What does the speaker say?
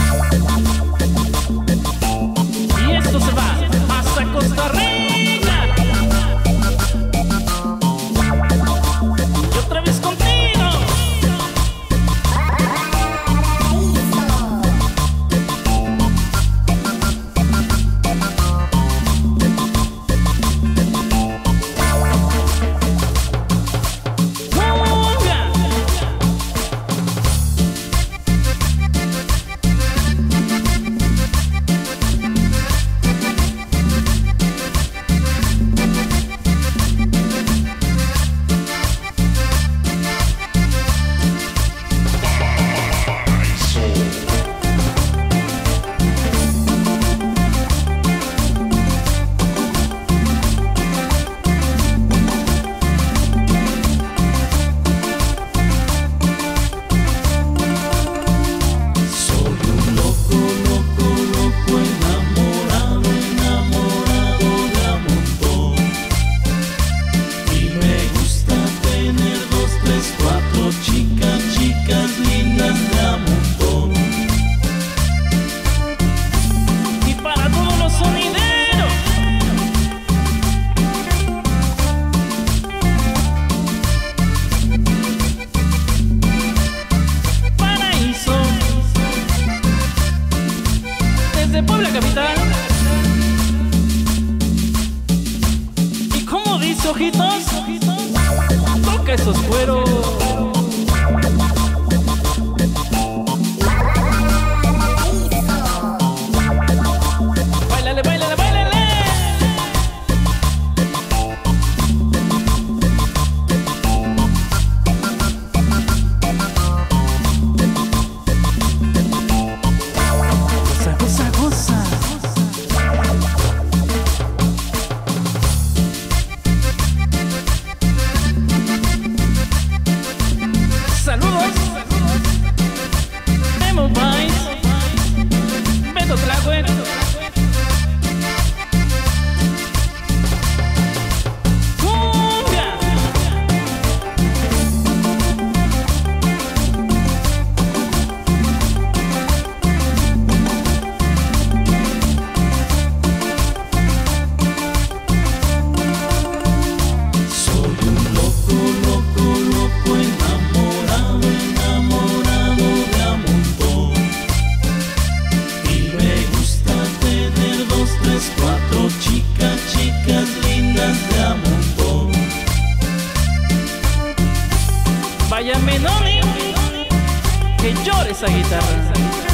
Y esto se va hasta Costa Rica. Y otra vez contigo. De Puebla capital. ¿Y cómo dice, ojitos? Toca esos cueros. Báilale, báilale, báilale. Saludos, Memo Vice, Beto Tlahue, cumbia. Soy un loco, loco, loco enamorado, enamorado de a montón. Y me gusta tener 2, 3, 4 chicas, chicas lindas de a montón. Vaya Menoni, que llore esa guitarra.